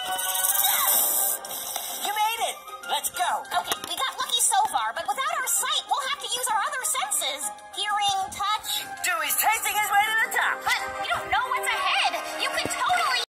You made it! Let's go! Okay, we got lucky so far, but without our sight, we'll have to use our other senses. Here